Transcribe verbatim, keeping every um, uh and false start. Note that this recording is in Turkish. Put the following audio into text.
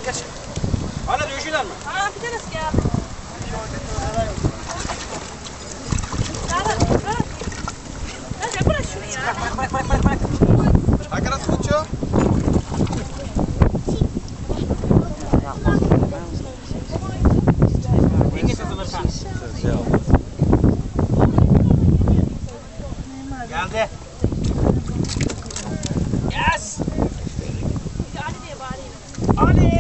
geç. Hala dövüşüyorlar mı? Aa bir tanesi geldi. Bırak bırak. Hadi bırak şunu ya. Bırak bırak bırak bırak bırak. Hakan nasıl tutuyor? Geldi. Yes. Ali diye bağırayım. Ali.